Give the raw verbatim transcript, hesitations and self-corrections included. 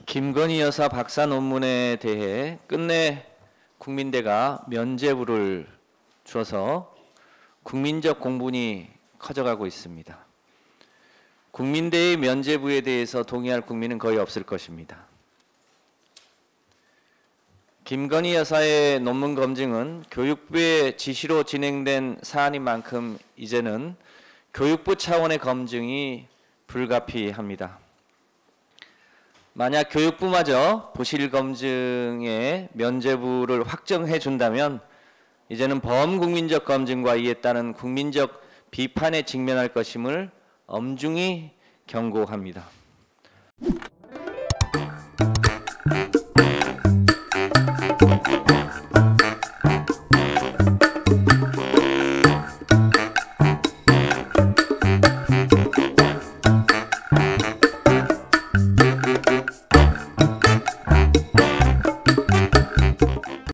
김건희 여사 박사 논문에 대해 끝내 국민대가 면죄부를 줘서 국민적 공분이 커져가고 있습니다. 국민대의 면죄부에 대해서 동의할 국민은 거의 없을 것입니다. 김건희 여사의 논문 검증은 교육부의 지시로 진행된 사안인 만큼 이제는 교육부 차원의 검증이 불가피합니다. 만약 교육부마저 부실 검증에 면죄부를 확정해 준다면 이제는 범국민적 검증과 이에 따른 국민적 비판에 직면할 것임을 엄중히 경고합니다.